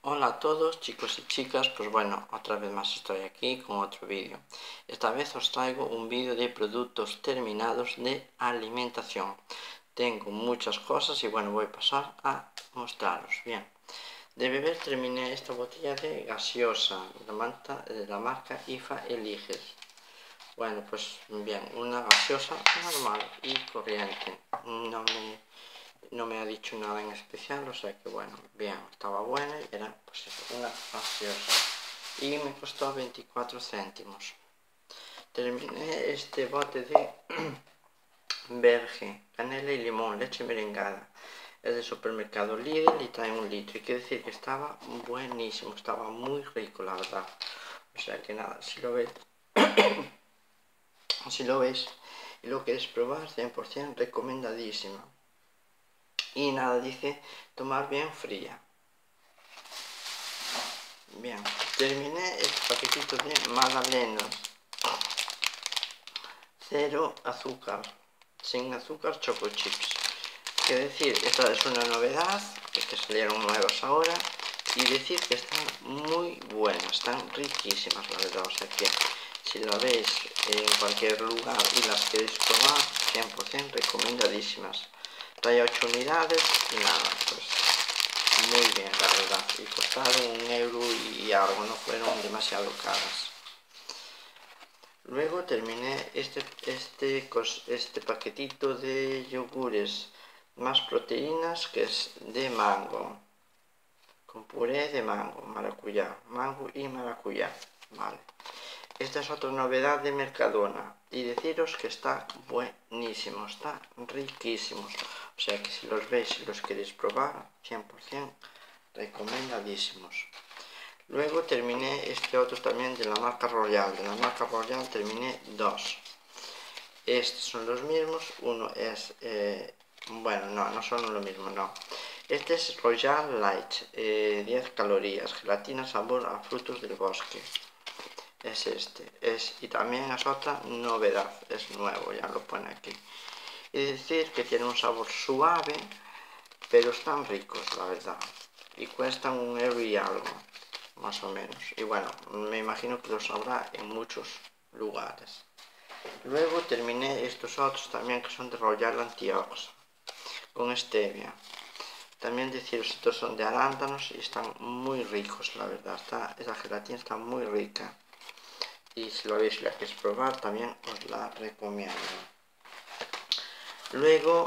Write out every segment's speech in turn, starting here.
Hola a todos chicos y chicas, pues bueno, otra vez más estoy aquí con otro vídeo. Esta vez os traigo un vídeo de productos terminados de alimentación. Tengo muchas cosas y bueno, voy a pasar a mostraros. Bien, de beber terminé esta botella de gaseosa de la marca IFA Eliges. Bueno, pues bien, una gaseosa normal y corriente. No me ha dicho nada en especial, o sea que bueno, bien, estaba buena y era pues eso, una gaseosa. Y me costó 24 céntimos. Terminé este bote de Verge, canela y limón, leche merengada. Es de supermercado Lidl y trae 1 litro. Y quiere decir que estaba buenísimo, estaba muy rico la verdad. O sea que nada, si lo ves y lo quieres probar, 100% recomendadísima. Y nada, dice tomar bien fría. Bien, terminé este paquetito de magdalenas. 0 azúcar, sin azúcar choco chips. Quiere decir, esta es una novedad, que salieron nuevas ahora. Y decir que están muy buenas, están riquísimas la verdad. O sea que si la veis en cualquier lugar y las queréis probar, 100% recomendadísimas. Trae 8 unidades y nada, pues muy bien la verdad. Y costaron 1 euro y algo, no fueron demasiado caras. Luego terminé este paquetito de yogures más proteínas, que es de mango, con puré de mango, mango y maracuyá, vale. Esta es otra novedad de Mercadona y deciros que está buenísimo, está riquísimo. O sea que si los veis y los queréis probar, 100% recomendadísimos. Luego terminé este otro también de la marca Royal. De la marca Royal terminé 2. Estos son los mismos. Uno es... bueno, no son lo mismo, no. Este es Royal Light, 10 calorías, gelatina sabor a frutos del bosque. Es este. Y también es otra novedad, es nuevo, ya lo pone aquí. Es decir, que tiene un sabor suave, pero están ricos, la verdad. Y cuestan 1 euro y algo, más o menos. Y bueno, me imagino que los habrá en muchos lugares. Luego terminé estos otros también, que son de Royal Antiox, con stevia. También deciros, estos son de arándanos y están muy ricos, la verdad. Esa gelatina está muy rica. Y si lo veis y la queréis probar, también os la recomiendo. Luego,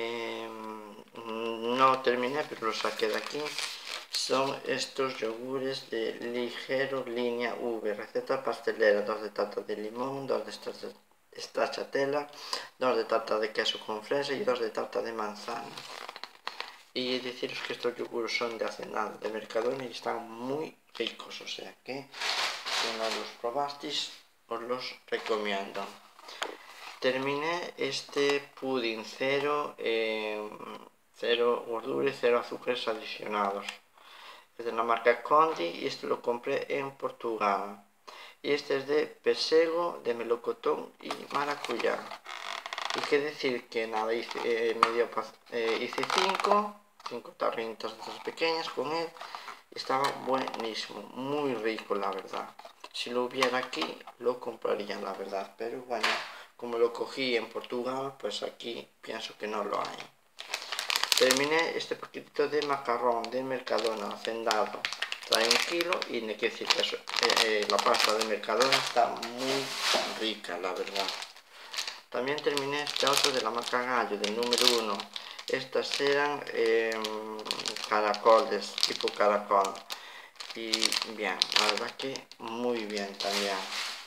no terminé, pero lo saqué de aquí. Son estos yogures de Ligero Línea V, receta pastelera, 2 de tarta de limón, 2 de stracciatella, 2 de tarta de queso con fresa y 2 de tarta de manzana. Y deciros que estos yogures son de Hacendado, de Mercadona, y están muy ricos, o sea que si no los probasteis, os los recomiendo. Terminé este pudding cero gordura y 0 azúcares adicionados. Es de la marca Condi y este lo compré en Portugal. Y este es de pesego, de melocotón y maracuyá. Y que decir que nada, hice 5 tarritas de esas pequeñas con él. Estaba buenísimo, muy rico la verdad. Si lo hubiera aquí, lo compraría la verdad. Pero bueno, como lo cogí en Portugal, pues aquí pienso que no lo hay. Terminé este paquetito de macarrón de Mercadona, Hacendado. Trae 1 kilo y no quiere decir que la pasta de Mercadona está muy rica, la verdad. También terminé este otro de la marca Gallo, del número 1. Estas eran caracoles, tipo caracol. Y bien, la verdad que muy bien también.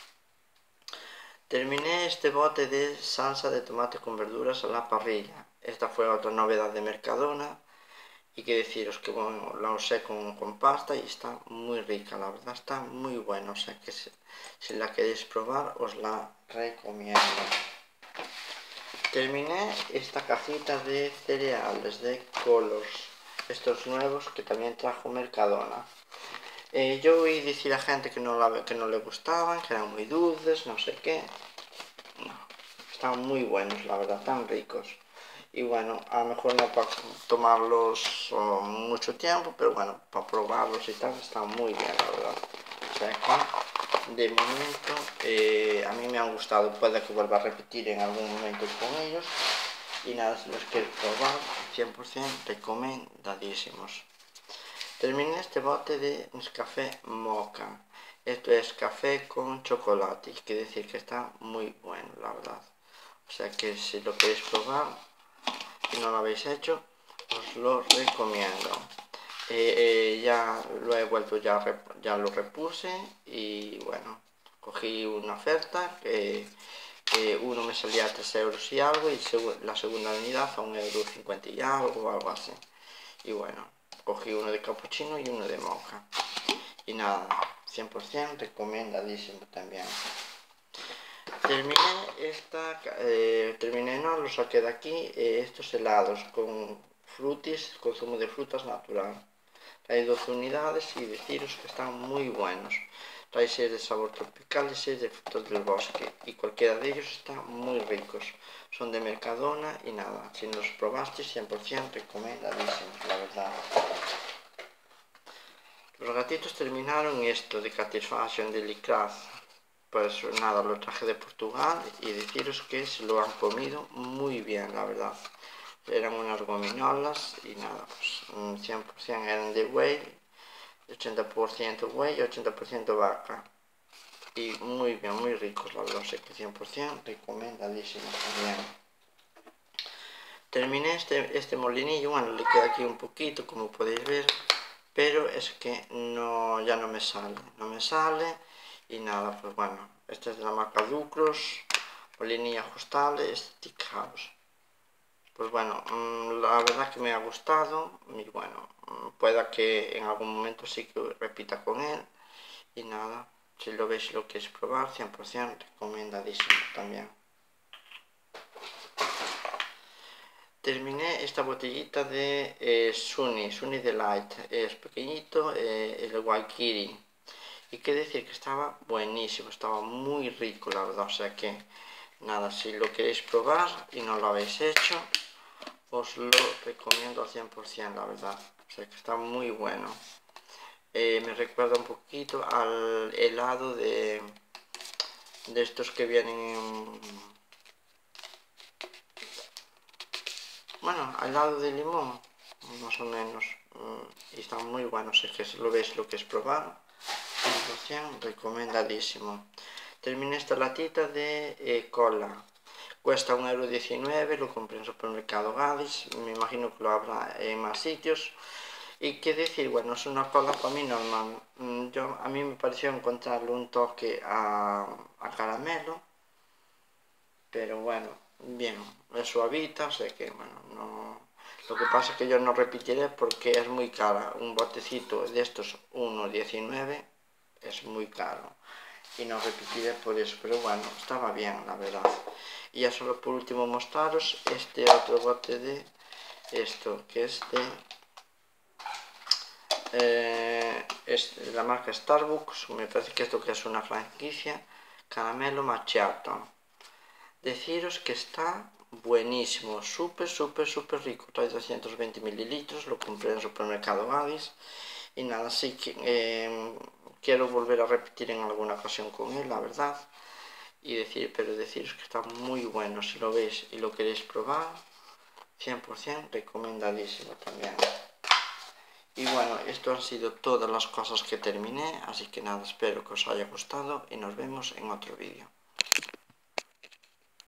Terminé este bote de salsa de tomate con verduras a la parrilla. Esta fue otra novedad de Mercadona. Y que deciros que bueno, la usé con pasta y está muy rica, la verdad está muy buena. O sea que si la queréis probar, os la recomiendo. Terminé esta cajita de cereales de Colors, estos nuevos que también trajo Mercadona. Yo oí decir a gente que no le gustaban, que eran muy dulces, no sé qué. No, están muy buenos, la verdad, tan ricos. y bueno, a lo mejor no para tomarlos mucho tiempo, pero bueno, para probarlos y tal, están muy bien, la verdad. O sea que de momento a mí me han gustado, puede que vuelva a repetir en algún momento con ellos, y nada, si los quieres probar, 100% recomendadísimos. Terminé este bote de Nescafé Mocha. Esto es café con chocolate, quiere decir que está muy bueno, la verdad. O sea que si lo queréis probar, si no lo habéis hecho, os lo recomiendo. Ya lo he vuelto, ya lo repuse y bueno, cogí una oferta que uno me salía a 3 euros y algo, y la segunda unidad a 1,50 € y algo así. Y bueno, cogí uno de capuchino y uno de mocha. Y nada, 100% recomendadísimo también. Terminé, no, lo saqué de aquí, estos helados con frutis, con zumo de frutas natural. Hay 12 unidades y deciros que están muy buenos. Trae 6 de sabor tropical y 6 de frutos del bosque, y cualquiera de ellos está muy ricos. Son de Mercadona y nada, si no los probasteis, 100% recomendadísimos, la verdad. Los gatitos terminaron esto de Satisfaction de Licraz. Pues nada, lo traje de Portugal y deciros que se lo han comido muy bien, la verdad. Eran unas gominolas y nada, pues 100% eran de whey, 80% whey y 80% vaca. Y muy bien, muy ricos, la verdad, o sea que 100% recomendadísimos también. Terminé este molinillo, bueno, le queda aquí un poquito, como podéis ver, pero es que no, ya no me sale, y nada, pues bueno, este es de la marca Ducros, molinillo ajustable, Stick House. Pues bueno, la verdad que me ha gustado, y bueno, pueda que en algún momento sí que repita con él, y nada, si lo veis y lo queréis probar, 100% recomendadísimo también. Terminé esta botellita de Sunny Delight, es pequeñito, el Waikiri. Y qué decir que estaba buenísimo, estaba muy rico, la verdad. O sea que nada, si lo queréis probar y no lo habéis hecho, os lo recomiendo al 100%, la verdad. O sea que está muy bueno. Me recuerda un poquito al helado de estos que vienen en... Bueno, al lado de limón, más o menos. Y están muy buenos, es que si lo veis, lo que es probar, 100% recomendadísimo. Terminé esta latita de cola. Cuesta 1,19 €, lo compré en el supermercado Gadis, me imagino que lo habrá en más sitios. Y qué decir, bueno, es una cola para mí normal. A mí me pareció encontrarle un toque a caramelo, pero bueno, bien, es suavita, o sea que bueno, no... Lo que pasa es que yo no repetiré porque es muy cara. Un botecito de estos 1,19 € es muy caro, y no repetiré por eso, pero bueno, estaba bien, la verdad. Y ya solo por último mostraros este otro bote de esto, que es de la marca Starbucks, me parece que esto que es una franquicia, caramelo macchiato. Deciros que está buenísimo, súper rico, trae 220 mililitros, lo compré en el supermercado Gadis, y nada, sí que quiero volver a repetir en alguna ocasión con él, la verdad, pero deciros que está muy bueno, si lo veis y lo queréis probar, 100% recomendadísimo también. Y bueno, esto han sido todas las cosas que terminé, así que nada, espero que os haya gustado y nos vemos en otro vídeo.